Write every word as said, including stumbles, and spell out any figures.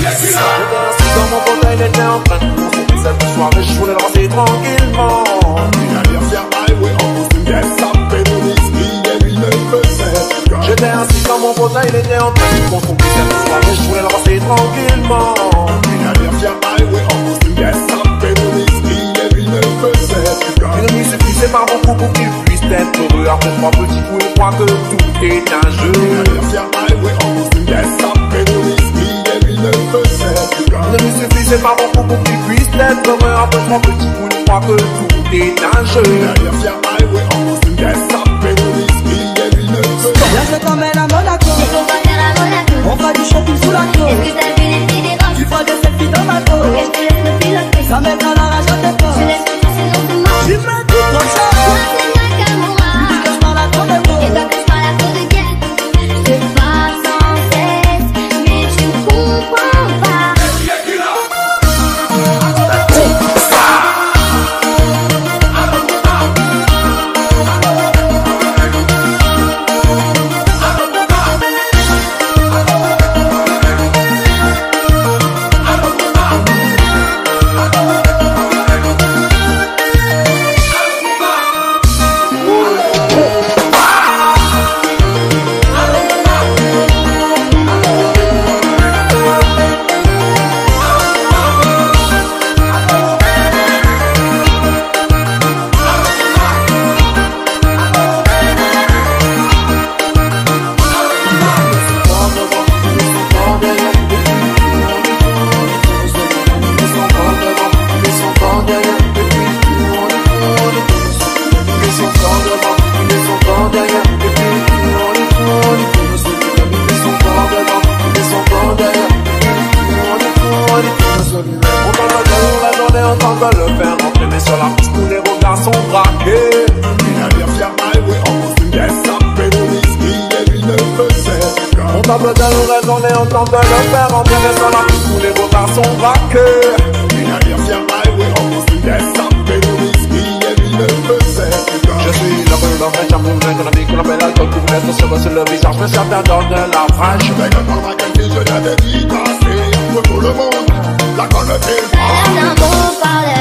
assis dans mon fauteuil, il était en train de consommer cette soirée, je voulais le lancer tranquillement. Une anniversaire highway en costume, yes, ça fait de whisky et lui ne faisait plus. J'étais assis dans mon fauteuil, il était en train de consommer cette soirée, je voulais le lancer tranquillement. Une anniversaire highway en costume, yes, ça fait de whisky et lui ne faisait plus. Il ne lui suffisait pas beaucoup pour qu'il puisse être heureux. Après trois petits coups, il croit que tout est un jeu. Une anniversaire highway en costume, yes, ça fait de whisky et lui ne faisait plus. Il ne lui suffisait pas beaucoup pour qu'il puisse être heureux. Après trois petits coups, il croit que tout est un jeu. Une anniversaire highway en costume, yes, ça fait de whisky et lui ne faisait plus. Viens, je t'emmène à Monaco. Qu'est-ce qu'on va faire à Monaco? On fera du shopping sous la côte. Est-ce que t'as vu les filles des roches? Tu feras des selfies dans ma Ok, côte. je te laisse me piloter. Ça mettra la rage à tes Je potes. laisse te passer dans ce monde. Tu me dis trop cher. Toi, c'est Nakamura. Tu dis que je parle à ton Et épaule. toi que je parle à trop de guerre. Je parle sans cesse, mais tu ne comprends pas. Table de nos rêves, on est en train de le faire rentrer, mais sur la piste, tous les regards sont braqués. Une anniversaire highway en costume, yes, ça fait de whisky et lui ne faisait plus. Je suis la rue, la fraîche, un mouvement économique, on appelle l'alcool, pour vous mettre sur sur le visage, mais certains donnent de la rage. Avec un temps à je l'avais dit, c'est pour tout le monde, la conne fait Ça a l'air d'un bon parler.